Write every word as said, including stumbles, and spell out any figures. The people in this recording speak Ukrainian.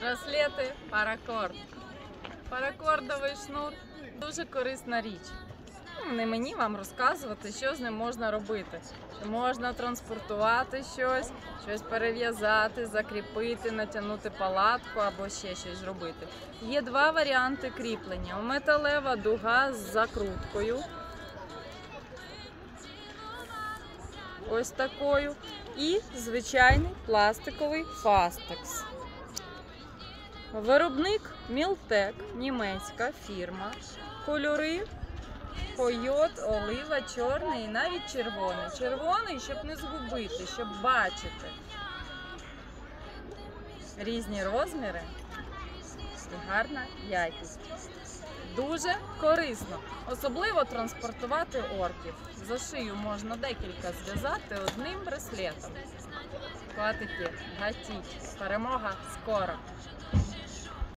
Браслети паракорд. Паракордовий шнур – дуже корисна річ. Не мені вам розказувати, що з ним можна робити. Що можна транспортувати щось, щось перев'язати, закріпити, натягнути палатку або ще щось зробити. Є два варіанти кріплення. Металева дуга з закруткою. Ось такою. І звичайний пластиковий фастекс. Виробник Мілтек, німецька фірма. Кольори койот, олива, чорний і навіть червоний. Червоний, щоб не згубити, щоб бачити. Різні розміри і гарна якість. Дуже корисно. Особливо транспортувати орків. За шию можна декілька зв'язати одним браслетом. Котики, гатіть. Перемога скоро!